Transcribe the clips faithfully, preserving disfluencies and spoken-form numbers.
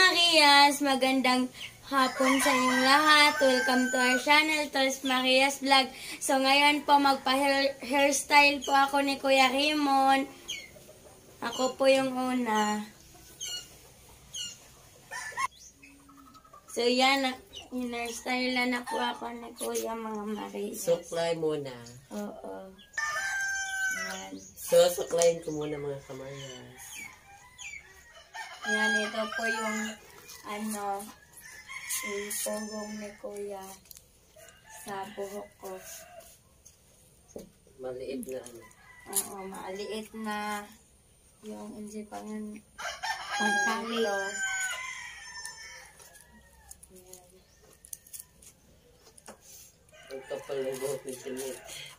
Marias, magandang hapon sa inyong lahat. Welcome to our channel, Tres Marias Vlog. So ngayon po magpa-hairstyle po ako ni Kuya Raymond. Ako po yung una. So yan, hairstyle na po ako ni Kuya mga Marias. Suklay muna. Oo. Yan. So, suklayin ko muna mga Kamarias. Yan, ito po yung ano, yung pogong ni Kuya sa buhok ko. Maliit na ano. Oo, maliit na yung hindi pa nga pagkalo. Ang kapal ng buhok ni Jeanette.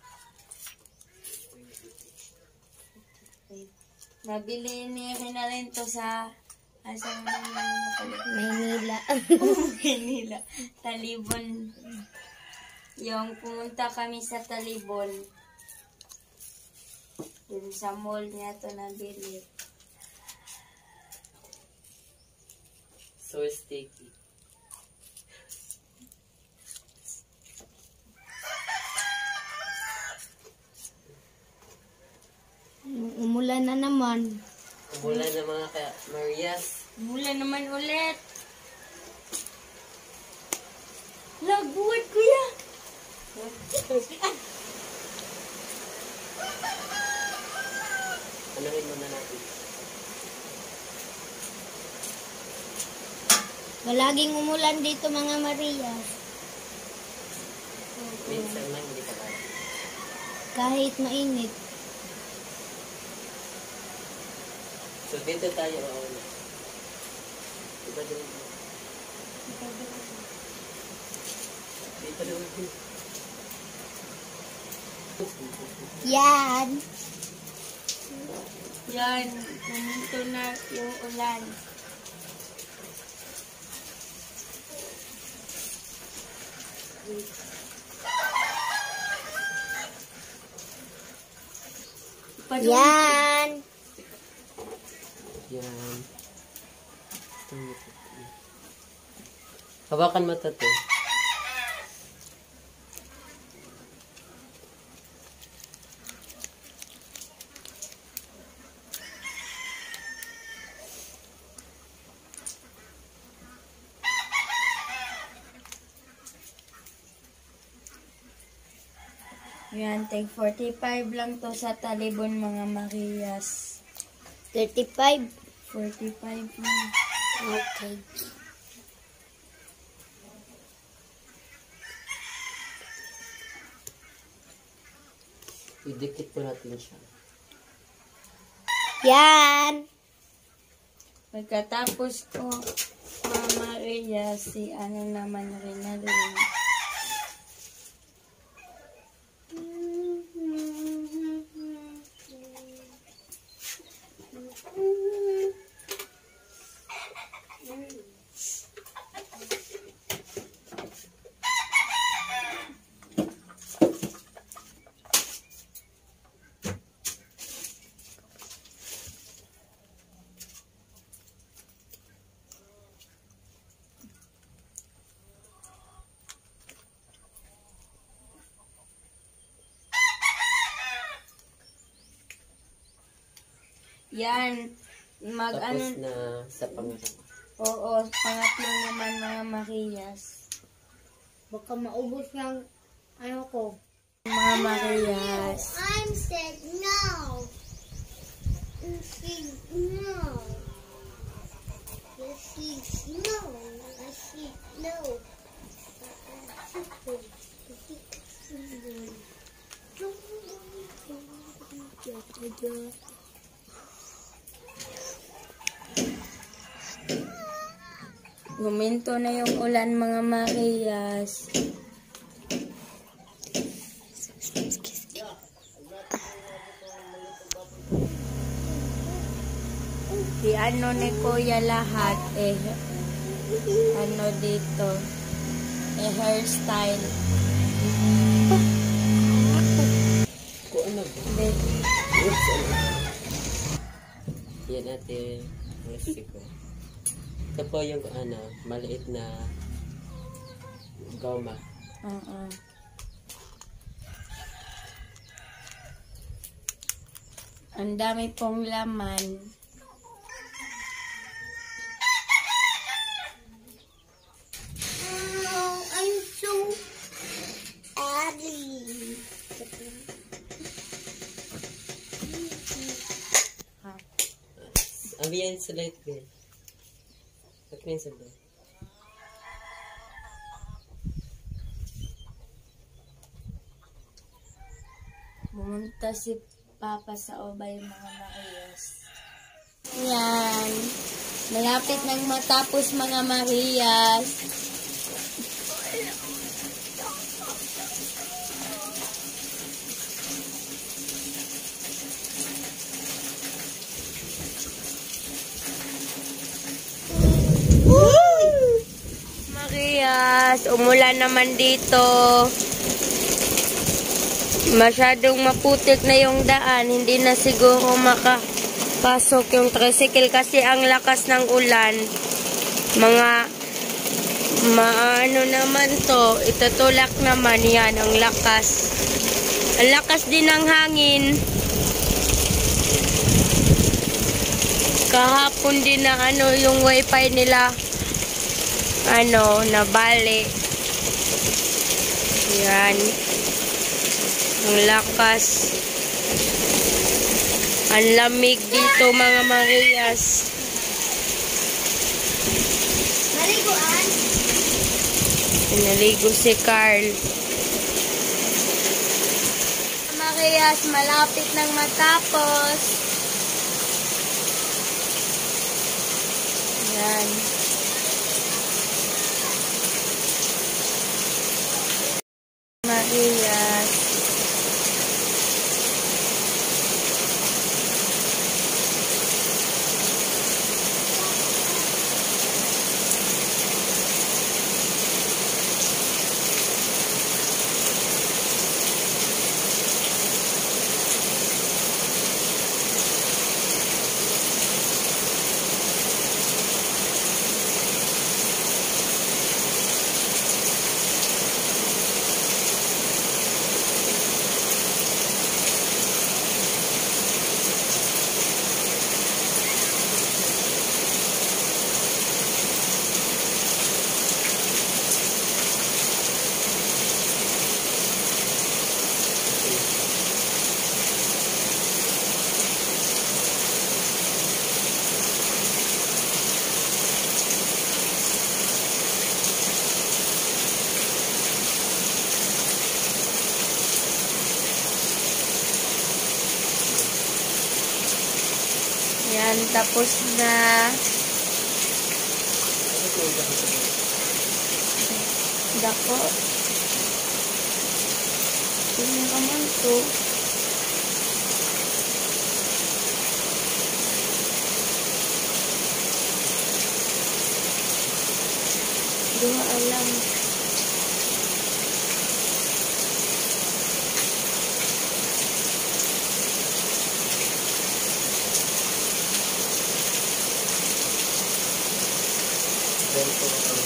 Nabili ni Rinalyn to sa asang Maynila. Maynila. Talibon. Yung pumunta kami sa Talibon. Yung sa mall niya to nabili. So sticky. Umulan na naman. Umulan na mga Kamarias. Umulan naman ulit. Lagbuhat, Kuya. Anuhin muna natin. Malaging umulan dito mga Maria. Minsan lang hindi pa kaya. Kahit mainit. So, dito tayo mauna. Diba doon? Dito doon. Yan. Yan, pumunto na yung ulan. Yan. Yan. Hawakan mo ito. Yan, take forty-five lang to sa Talibon mga Marias. thirty-five. forty-five lang. Okay. Idikit po natin siya. Yan. Pagkatapos ko, mga Maria, si ano naman rin na rin. Yan, mag Tapos ano, na sa pangalawa. oo, pangatlo naman mga Marias. Baka maubos ng ano ko. Mga Marias. I'm said no. You said no. You said no. I said no. Guminto na yung ulan mga Marias. Di ano ni Kuya lahat eh, ano dito, eh hairstyle. Kung ano ba? Then, Oops, ano? Yan natin. Mexico. Ito po yung ano, maliit na goma. Oo. Ang dami pong laman. Oh, I'm so ugly. Abiyan sa light girl. Ba't may sabi? Pumunta si Papa sa Obay, mga Marias. Yan. Malapit nang matapos, mga Marias. Marias, umulan naman dito. Masyadong maputik na yung daan. Hindi na siguro makapasok yung tricycle kasi ang lakas ng ulan. Mga maano naman to. Itutulak naman yan. Ang lakas. Ang lakas din ng hangin. Kahapon din na ano yung wifi nila. Ano, nabali. Yan. Ang lakas. Ang lamig dito, mga Marias. Maliguan. Pinaligo si Carl. Marias, malapit nang matapos. Yan. Marias. Yan, tapos na. Dako. Tingnan ka man to. Di mo alam. Then po, uh,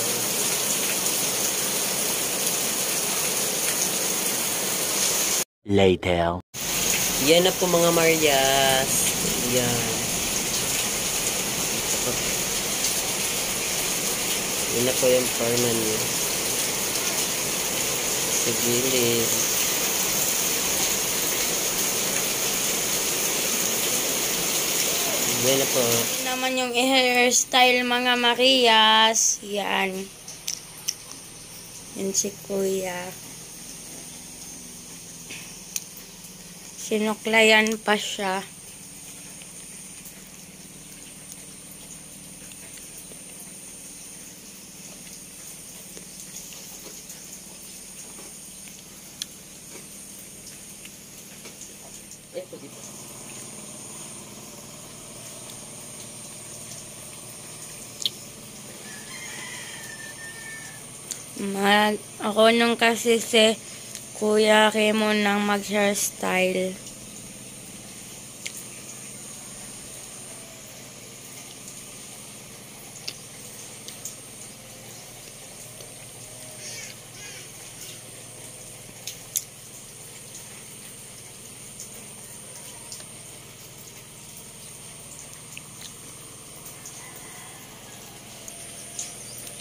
Later. yan na po mga Marias. Yan. Yan na po yung parman niya. Sa gilid. Yan na po. Yan naman yung hairstyle, mga Marias. Yan. Yan si Kuya. Sinuklayan pa siya. Ay, po dito. Mag, ako nung kasi si Kuya Raymond nang mag-hairstyle.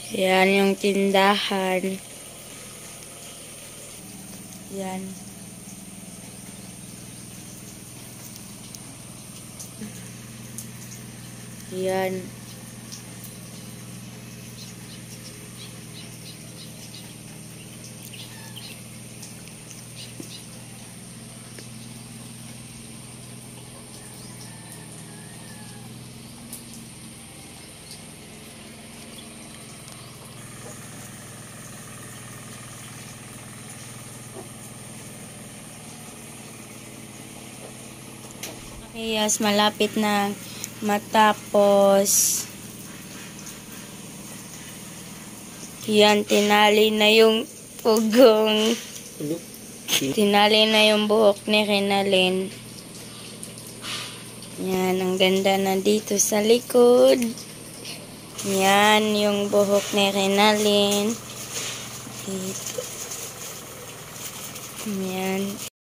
Yan yung tindahan. Yan. Yan. Yes, malapit na matapos. Yan, tinali na yung pugong. Ano? Tinali na yung buhok ni Renalyn. Yan, ang ganda na dito sa likod. Yan, yung buhok ni Renalyn. Dito. Yan.